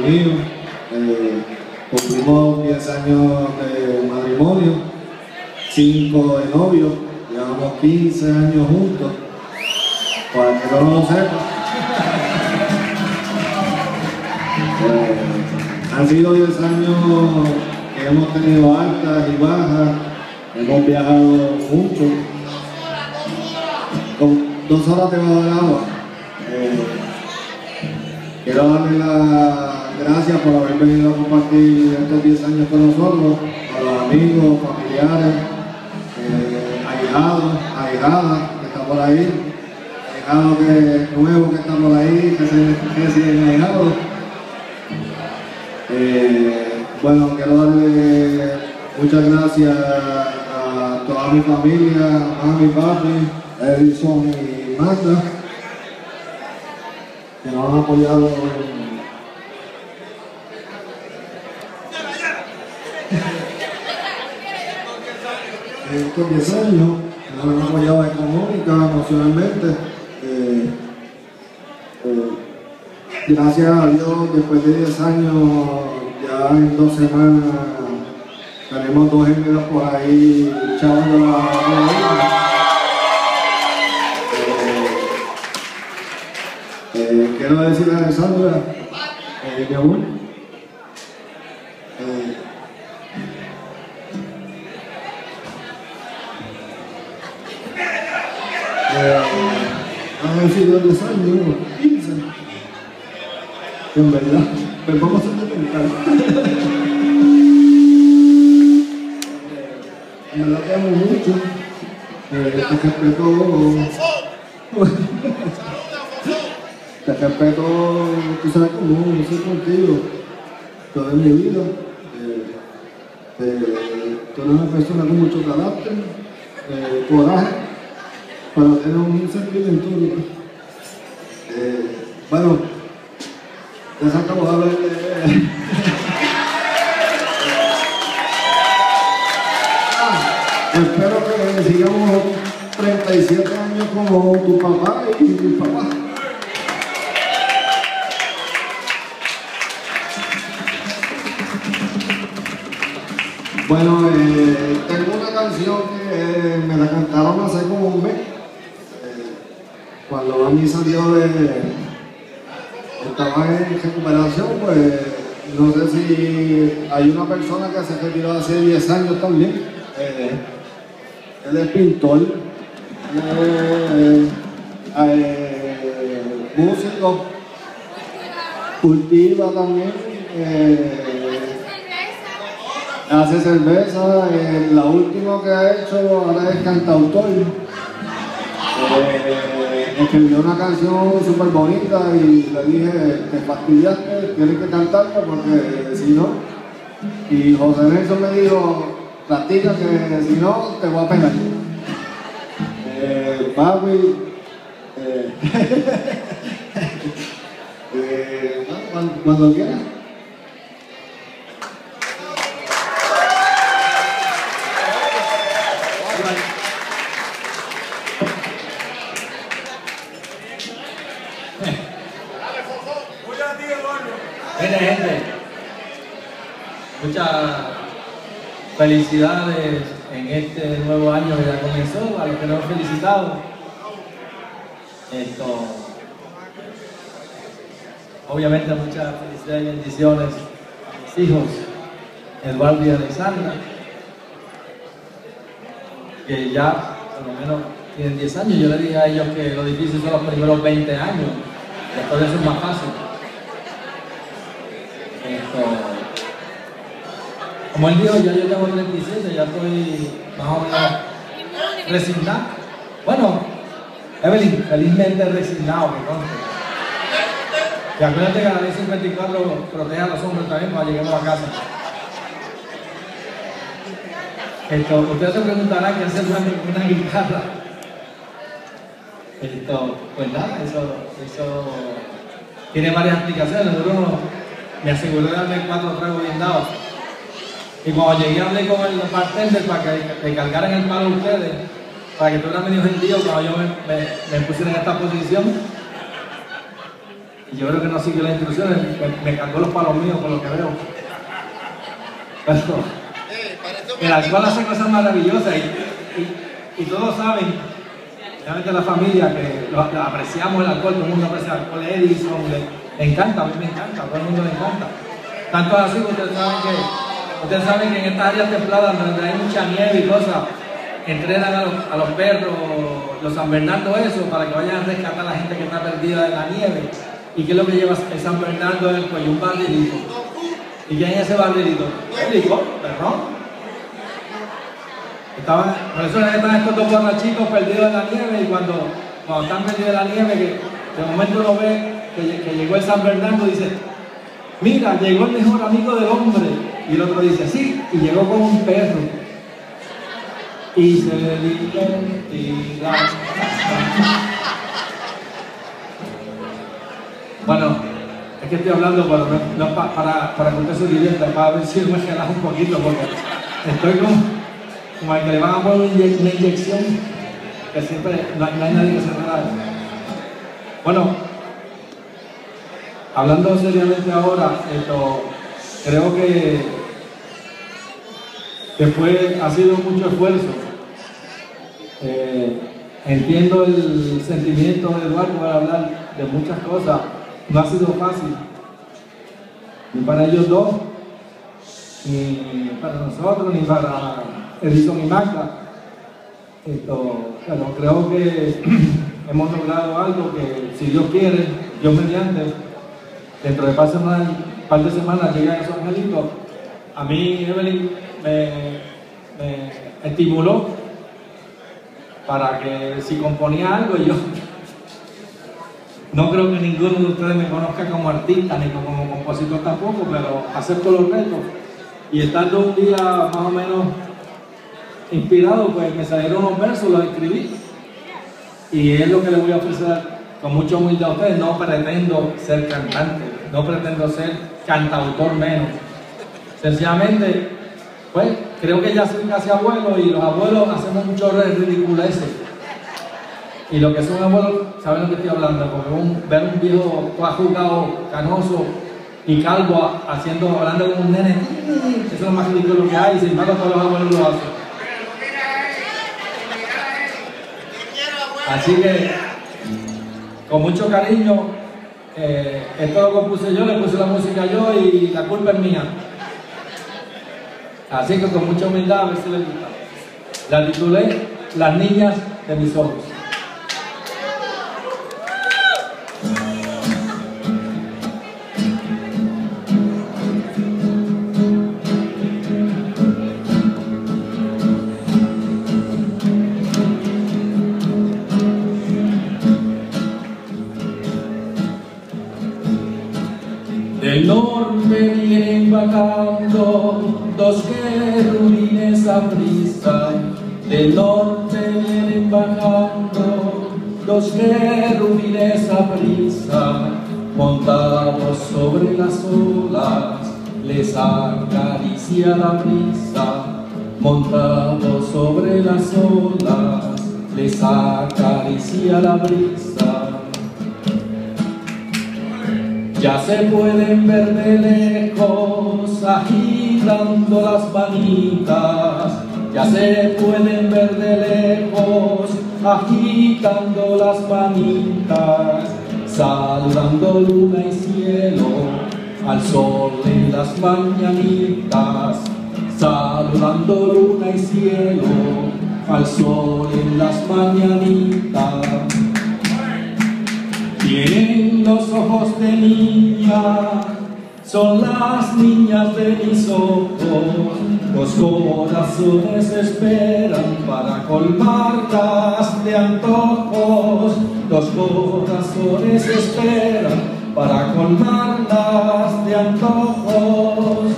mío. Cumplimos 10 años de matrimonio, 5 de novio, llevamos 15 años juntos, para que no lo sepa. Han sido 10 años que hemos tenido altas y bajas, hemos viajado mucho. Con 2 horas debajo del agua. Quiero darle las gracias por haber venido a compartir estos 10 años con nosotros, a los amigos, familiares, ahijados, ahijadas que están por ahí, ahijados nuevos que están por ahí, que siguen ahijados. Bueno, quiero darle muchas gracias a toda mi familia, a mi papi, Edison y Magda, que nos han apoyado en estos 10 años, que nos han apoyado económica, emocionalmente. Gracias a Dios, después de 10 años, ya en 2 semanas, tenemos 2 gemelas por ahí echando la vida. Quiero decirle a Alessandra, mi amor, han sido 10 años, 15, en verdad, pero vamos a intentar. En verdad te amo mucho, te respeto, tú sabes cómo, yo soy contigo, toda mi vida. Tú eres una persona con mucho carácter, coraje, para tener un sentimiento. Bueno, ya sacamos a hablar de... Espero que sigamos 37 años como tu papá y mi papá. Bueno, tengo una canción que me la cantaron hace como un mes. Cuando mami salió estaba en recuperación, pues no sé si hay una persona que se retiró hace 10 años también. Él es pintor, músico, cultiva también. Hace cerveza, la última que ha hecho ahora es cantautor. Escribió una canción súper bonita y le dije, te fastidiaste, tienes que cantarla porque si no. Y José Nelson me dijo, practica que si no te voy a pegar. Papi, cuando quieras. Mire, gente, muchas felicidades en este nuevo año que ya comenzó, a los que nos han felicitado. Obviamente muchas felicidades y bendiciones a mis hijos, Eduardo y Alexandra, que ya por lo menos tienen 10 años. Yo le dije a ellos que lo difícil son los primeros 20 años, después de eso es más fácil. Como él dijo, ya yo tengo 37, ya estoy más o menos resignado. Bueno, Evelyn, felizmente resignado, me consta. Y acuérdate que la ley 54 protege a los hombres también cuando lleguemos a casa. Ustedes se preguntarán qué hacer una guitarra. Pues nada, eso tiene varias aplicaciones. Me aseguré de darle 4 tragos bien dados. Y cuando llegué hablé con el bartender para que me cargaran el palo a ustedes, para que fuera medio gentío cuando yo me pusiera en esta posición. Y yo creo que no siguió las instrucciones, me cargó los palos míos por lo que veo. Pero el alcohol hace cosas maravillosas y todos saben, especialmente la familia, que apreciamos el alcohol, todo el mundo aprecia el alcohol. Edison le encanta, a mí me encanta, a todo el mundo le encanta. Tanto así que ustedes saben que en estas áreas templadas donde hay mucha nieve y cosas, entrenan a los perros, los San Bernardo, eso, para que vayan a rescatar a la gente que está perdida en la nieve. ¿Y qué es lo que lleva el San Bernardo en el cuello? Un barrilito. ¿Y quién es ese barrilito? El licor, perdón. Por eso están estos dos borrachitos perdidos en la nieve, y cuando están perdidos en la nieve, que de momento uno ve que llegó el San Bernardo y dice, mira, llegó el mejor amigo del hombre. Y el otro dice, sí, y llegó con un perro. Y se divertirá. Bueno, es que estoy hablando no para que usted se divierta, para ver si me relajo un poquito, porque estoy como el que le van a poner una inyección, que siempre no hay nadie que se relaje. Bueno, hablando seriamente ahora, creo que ha sido mucho esfuerzo. Entiendo el sentimiento de Eduardo para hablar de muchas cosas. No ha sido fácil, ni para ellos dos, ni para nosotros, ni para Edison y Magda. Pero creo que hemos logrado algo que, si Dios quiere, Dios mediante, dentro de un par de semanas llegan esos angelitos. A mí Evelyn me estimuló para que si componía algo, yo no creo que ninguno de ustedes me conozca como artista ni como compositor tampoco, pero acepto los retos. Y estando un día más o menos inspirado, pues me salieron unos versos, los escribí. Y es lo que les voy a ofrecer con mucha humildad a ustedes. No pretendo ser cantante, no pretendo ser cantautor menos. Sencillamente, pues creo que ya soy casi abuelo, y los abuelos hacemos un chorro de ridiculeces. Y lo que son abuelos saben lo que estoy hablando, porque ver un viejo jugado, canoso y calvo hablando con un nene, eso es lo más ridículo que hay, sin embargo todos los abuelos lo hacen. Así que, con mucho cariño, esto lo compuse yo, le puse la música yo, y la culpa es mía. Así que con mucha humildad, a ver si les gusta. La titulé Las niñas de mis ojos. Del norte vienen bajando dos querubines a prisa. Del norte vienen bajando dos querubines a prisa. Montados sobre las olas, les acaricia la brisa. Montados sobre las olas, les acaricia la brisa. Ya se pueden ver de lejos agitando las manitas. Ya se pueden ver de lejos agitando las manitas. Saludando luna y cielo al sol en las mañanitas. Saludando luna y cielo al sol en las mañanitas. Tienen los ojos de niña, son las niñas de mis ojos. Los corazones esperan para colmarlas de antojos. Los corazones esperan para colmarlas de antojos.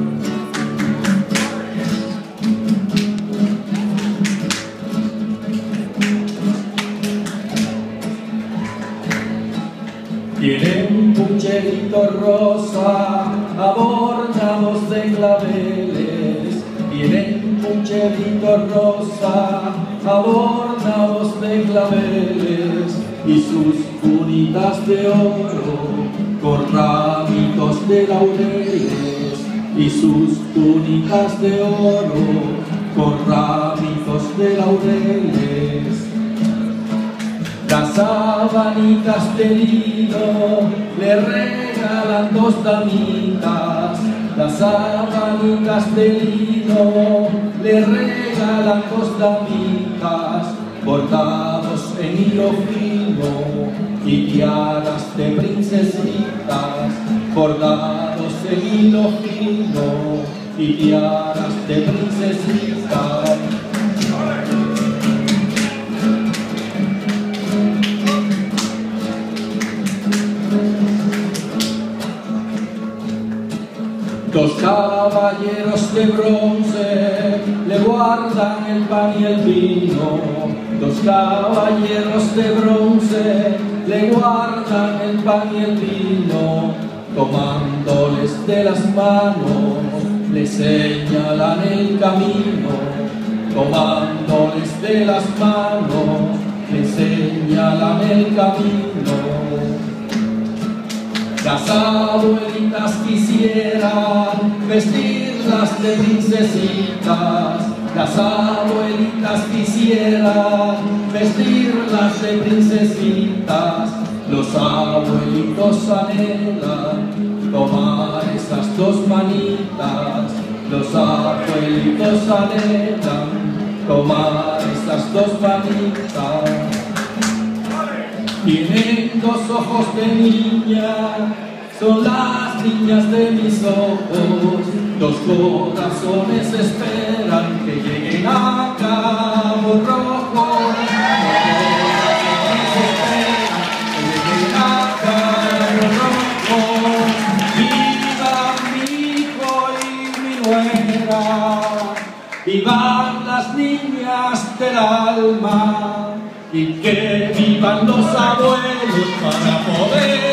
Tienen pucheritos rosa, adornados de claveles. Tienen pucheritos rosa, adornados de claveles. y sus cunitas de oro con ramitos de laureles, y sus túnicas de oro con ramitos de laureles. Las abanitas de lino le regalan dos damitas, las abanitas de lino le regalan dos damitas, bordados en hilo fino y tiaras de princesitas, bordados en hilo fino y tiaras de princesitas. Dos caballeros de bronce le guardan el pan y el vino. Dos caballeros de bronce le guardan el pan y el vino. Tomándoles de las manos, le señalan el camino. Tomándoles de las manos, le señalan el camino. Las abuelitas quisieran vestirlas de princesitas, las abuelitas quisieran vestirlas de princesitas, los abuelitos anhelan tomar esas dos manitas, los abuelitos anhelan tomar esas dos manitas. Tienen dos ojos de niña, son las niñas de mis ojos. Dos corazones esperan que lleguen a Cabo Rojo. Dos corazones esperan que lleguen a Cabo Rojo. Viva mi hijo y mi nuera, vivan las niñas del alma. Y que vivan los abuelos para poder